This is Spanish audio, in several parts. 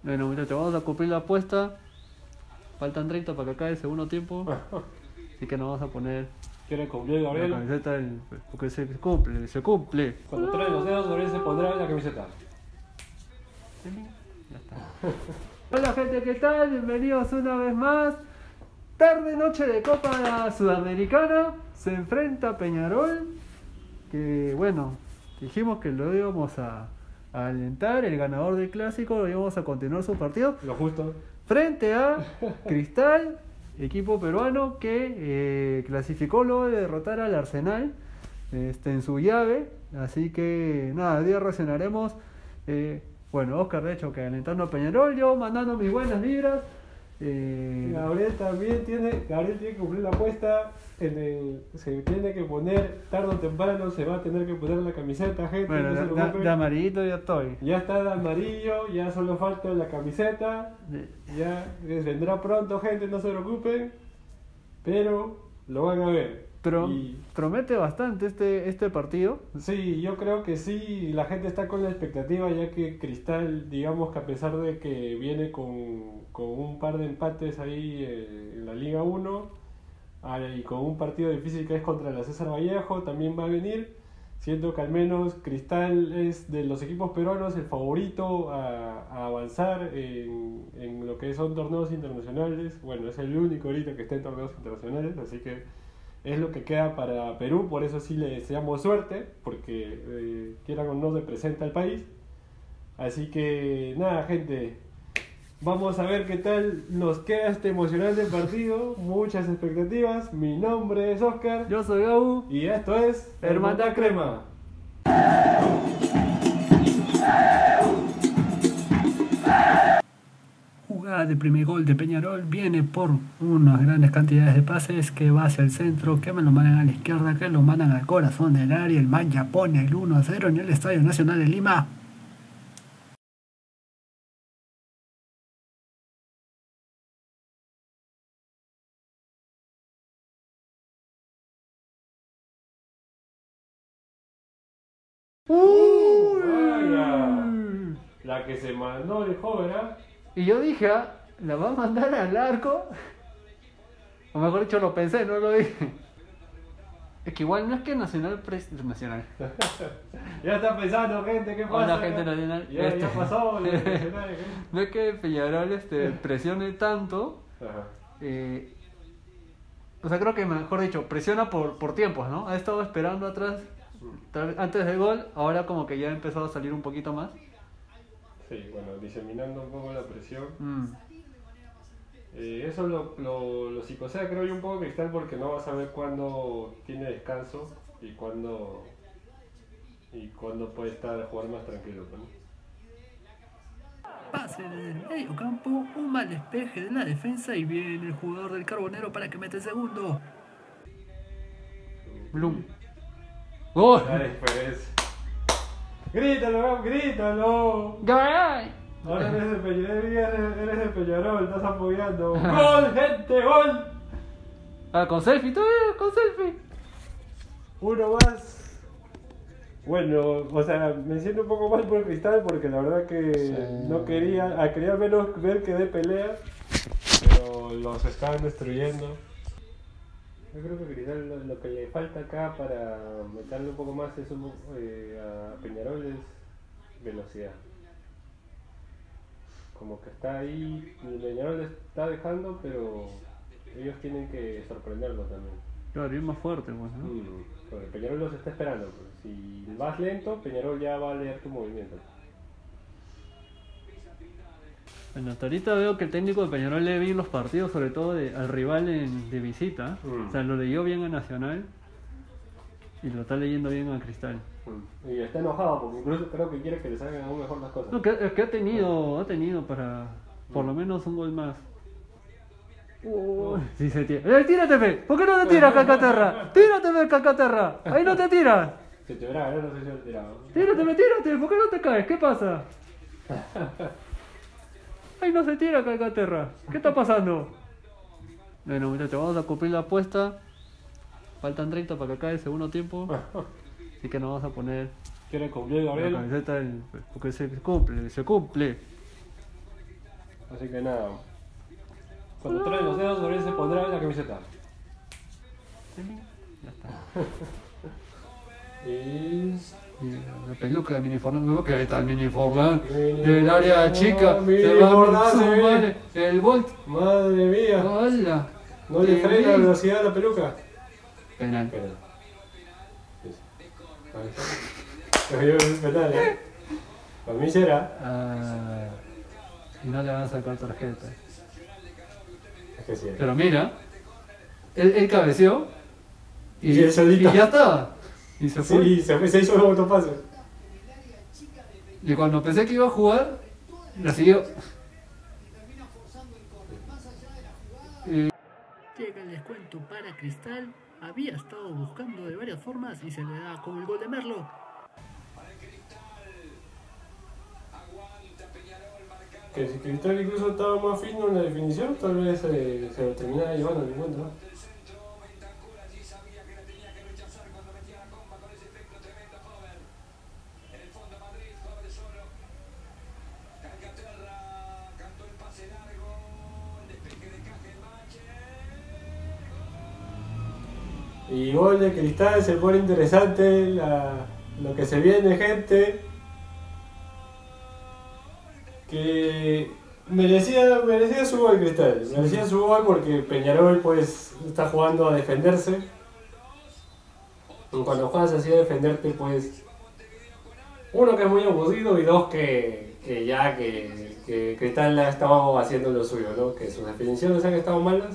Bueno, muchachos, vamos a cumplir la apuesta. Faltan 30 para que acabe el segundo tiempo. Así que nos vamos a poner ¿Quiere cumplir la Gabriel? camiseta porque se cumple, se cumple. Cuando trae los dedos, Gabriel se pondrá la camiseta. Ya está. Hola gente, ¿qué tal? Bienvenidos una vez más. Tarde noche de Copa Sudamericana. Se enfrenta Peñarol. Que bueno, dijimos que lo íbamos a alentar. El ganador del clásico lo íbamos a continuar su partido. Lo justo. Frente a Cristal, equipo peruano que clasificó luego de derrotar al Arsenal en su llave. Así que nada, hoy día reaccionaremos. Bueno, Oscar de hecho que alentando a Peñarol, yo mandando mis buenas vibras. Gabriel también tiene que cumplir la apuesta. Se tiene que poner, tarde o temprano se va a tener que poner la camiseta, gente. Bueno, no se preocupen. de amarillito ya estoy. Ya está de amarillo, ya solo falta la camiseta. Ya vendrá pronto, gente, no se preocupen. Pero lo van a ver. Pero Y promete bastante este partido. sí, yo creo que sí, la gente está con la expectativa, ya que Cristal, digamos que a pesar de que viene con un par de empates ahí en la Liga 1, y con un partido difícil que es contra la César Vallejo, también va a venir. Siento que al menos Cristal es de los equipos peruanos el favorito a avanzar en lo que son torneos internacionales. Bueno, es el único ahorita que está en torneos internacionales, así que es lo que queda para Perú. Por eso sí le deseamos suerte, porque quieran o no representa al país. Así que nada, gente, vamos a ver qué tal nos queda este emocionante partido. Muchas expectativas. Mi nombre es Oscar. Yo soy Gau. Y esto es Hermandad Crema. Jugada de primer gol de Peñarol viene por unas grandes cantidades de pases que va hacia el centro, que me lo mandan a la izquierda, que lo mandan al corazón del área. El man ya pone el 1-0 en el Estadio Nacional de Lima. Vaya, la que se mandó el joven, ¿ah? Y yo dije, ¿la va a mandar al arco? O mejor dicho, lo pensé, no lo dije. Es que igual no es que Nacional Nacional. Ya está pensando, gente, ¿qué pasa? Hola, gente nacional. Ya pasó. No es que Peñarol presione tanto. Ajá. O sea, creo que mejor dicho, presiona por tiempos, ¿no? Ha estado esperando atrás antes del gol, ahora como que ya ha empezado a salir un poquito más. Sí, bueno, diseminando un poco la presión. Mm. Eso lo psicosea, creo yo, un poco Cristal, porque no va a saber cuándo tiene descanso y cuándo puede jugar más tranquilo, ¿no? Pase desde el medio campo, un mal despeje de la defensa y viene el jugador del Carbonero para que mete el segundo. Blum. ¡Gol! Dale, pues. ¡Grítalo, grítalo! ¡Gol! Ahora eres de Peñarol, estás apoyando. ¡Gol, gente, gol! Con selfie, todavía, con selfie. Uno más. Bueno, o sea, me siento un poco mal por Cristal porque la verdad que Sí. no quería menos ver que dé pelea, pero los estaban destruyendo. Yo creo que Cristal lo que le falta acá para meterle un poco más a Peñarol es velocidad. Como que está ahí, el Peñarol le está dejando, pero ellos tienen que sorprenderlo también. Claro, ir más fuerte, pues, ¿no? Porque Peñarol los está esperando. Pues. Si vas lento, Peñarol ya va a leer tu movimiento. Bueno, hasta ahorita veo que el técnico de Peñarol lee bien los partidos, sobre todo al rival de visita. O sea, lo leyó bien a Nacional y lo está leyendo bien a Cristal. Y está enojado porque incluso creo que quiere que le salgan aún mejor las cosas. No, es que ha tenido para por lo menos un gol más. Sí se tira. ¡Tírate, fe! ¿Por qué no te tiras, Cacaterra? ¡Tírate, fe, Cacaterra! ¡Ahí no te tiras! Se te verá, yo no sé si lo he tirado. ¡Tírate! ¿Por qué no te caes? ¿Qué pasa? ¡Ay, no se tira, Cacaterra! ¿Qué está pasando? Bueno, muchachos, vamos a cumplir la apuesta. Faltan 30 para que acabe el segundo tiempo. Así que nos vamos a poner ¿Quiere cumplir, la Gabriel? camiseta porque se cumple. Así que nada. Cuando traen los dedos, a veces se pondrá la camiseta. Ya está. Y... La peluca de miniforme, que está el miniforme del área chica, se Miniforme, va a se ve. sumar el Bolt. Madre mía. Hola. ¿No le frena la velocidad a la peluca? Penal. Penal. Yo es penal, ¿eh? Para mí será. Ah, y no le van a sacar tarjeta. Es que sí. Pero mira, él cabeció Y él solito. y ya estaba. Y se fue. Sí, se hizo un autopase. Y cuando pensé que iba a jugar, la siguió. Llega el descuento para Cristal, había estado buscando de varias formas y se le da con el gol de Merlo. Que si Cristal incluso estaba más fino en la definición, tal vez se lo terminaba llevando el encuentro, ¿no? Y gol de Cristal, se pone interesante lo que se viene, gente. Que merecía su gol Cristal. Merecía su gol porque Peñarol pues está jugando a defenderse. Y cuando juegas así a defenderte, pues uno que es muy aburrido y dos que Cristal ha estado haciendo lo suyo, ¿no? Que sus definiciones han estado malas.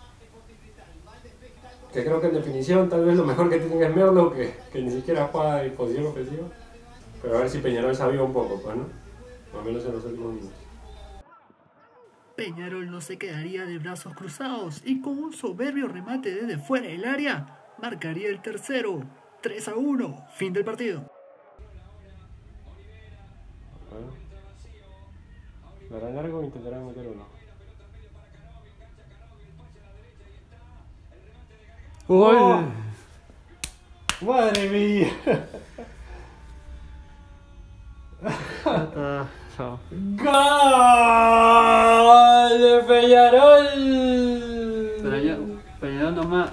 Que creo que en definición tal vez lo mejor que tiene es Merlo, que ni siquiera juega en posición ofensiva. Pero a ver si Peñarol se aviva un poco, pues, ¿no? Al menos en los últimos minutos. Peñarol no se quedaría de brazos cruzados y con un soberbio remate desde fuera del área, marcaría el tercero. 3-1, fin del partido. Bueno. Lo harán largo e intentarán meter uno. ¡Gol! ¡Madre mía! Chao. ¡Gol de Peñarol! Peñarol nomás.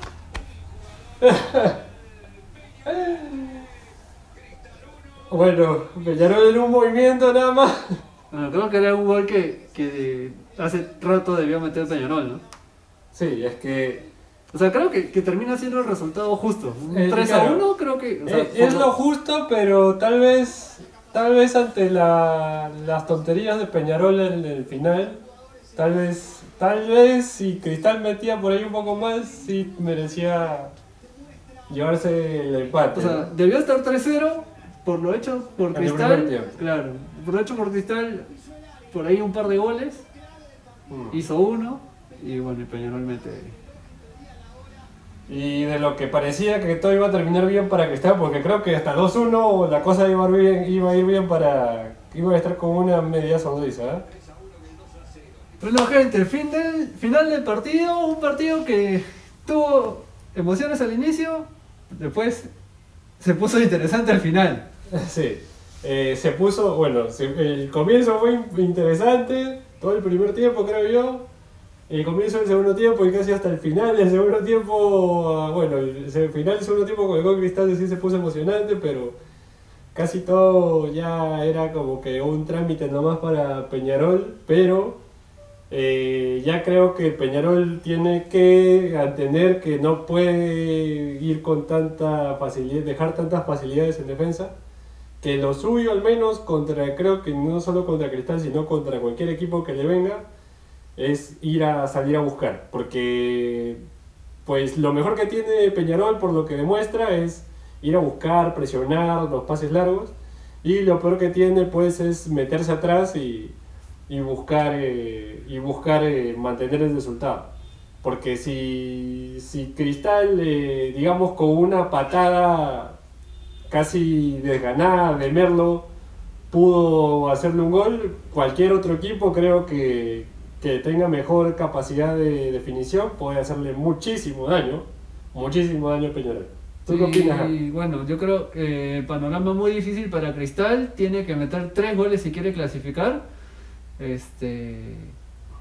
Bueno, Peñarol en un movimiento nada más. Bueno, creo que era un gol que hace rato debió meter Peñarol, ¿no? Sí, es que O sea, creo que termina siendo el resultado justo. Un 3-1, claro. creo que. O sea, es lo justo, pero tal vez ante las tonterías de Peñarol en el final, tal vez si Cristal metía por ahí un poco más, sí merecía llevarse el empate. O sea, ¿no? debió estar 3-0 por lo hecho por En el Cristal. primer tiempo. Claro, por lo hecho por Cristal, por ahí un par de goles. Hizo uno y bueno, y Peñarol mete. Y de lo que parecía que todo iba a terminar bien para Cristal, porque creo que hasta 2-1 la cosa iba a ir bien para... Iba a estar con una media sonrisa, ¿eh? Bueno, gente, final del partido. Un partido que tuvo emociones al inicio, después se puso interesante al final. Sí, se puso, bueno, el comienzo fue interesante, todo el primer tiempo creo yo, el comienzo del segundo tiempo y casi hasta el final del segundo tiempo, bueno, el final del segundo tiempo con el gol Cristal sí se puso emocionante, pero casi todo ya era como que un trámite nomás para Peñarol, pero ya creo que Peñarol tiene que entender que no puede ir con tanta facilidad, dejar tantas facilidades en defensa, que lo suyo al menos creo que no solo contra Cristal, sino contra cualquier equipo que le venga, es salir a buscar, porque pues lo mejor que tiene Peñarol por lo que demuestra es ir a buscar, presionar, los pases largos, y lo peor que tiene pues es meterse atrás y buscar mantener el resultado, porque si Cristal digamos con una patada casi desganada de Merlo pudo hacerle un gol, cualquier otro equipo creo que tenga mejor capacidad de definición puede hacerle muchísimo daño a Peñarol. ¿Tú qué opinas? Y bueno, yo creo que el panorama muy difícil para Cristal. Tiene que meter 3 goles si quiere clasificar.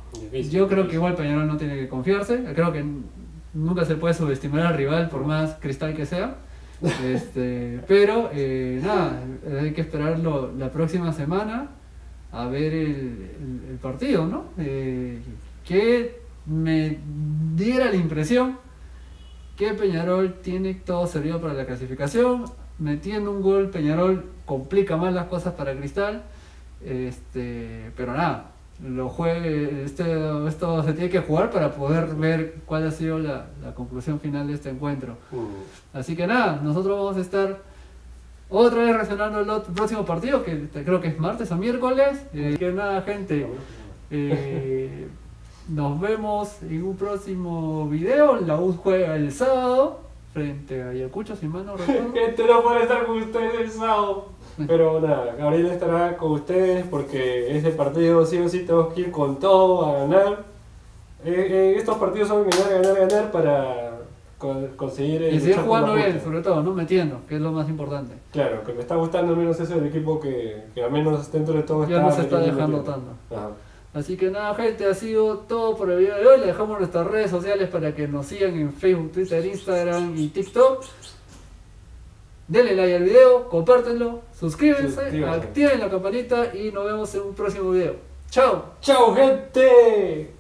Difícil, Yo creo difícil. que igual Peñarol no tiene que confiarse. Creo que nunca se puede subestimar al rival por más cristal que sea. Pero nada, hay que esperarlo la próxima semana a ver el partido, ¿no? Que me diera la impresión que Peñarol tiene todo servido para la clasificación. Metiendo un gol, Peñarol complica más las cosas para Cristal. Pero nada, esto se tiene que jugar para poder ver cuál ha sido la conclusión final de este encuentro. Así que nada, nosotros vamos a estar otra vez reaccionando al próximo partido, que creo que es martes o miércoles. Que nada, gente, nos vemos en un próximo video. La U juega el sábado frente a Ayacucho, si mal no recuerdo. Gente, no puede estar con ustedes el sábado. Pero nada, Gabriel estará con ustedes porque ese partido sí o sí tenemos que ir con todo a ganar. Estos partidos son ganar para conseguir Y seguir luchar por jugando la bien, punta. sobre todo, no metiendo, que es lo más importante. Claro, que me está gustando al menos eso del equipo que al menos dentro de todo Ya no se está metiendo, dejando metiendo. tanto. Ajá. Así que nada, gente, ha sido todo por el video de hoy. Les dejamos nuestras redes sociales para que nos sigan en Facebook, Twitter, Instagram y TikTok. Denle like al video, compártenlo, suscríbanse, Suscríbanse. activen la campanita y nos vemos en un próximo video. ¡Chao! ¡Chao, gente!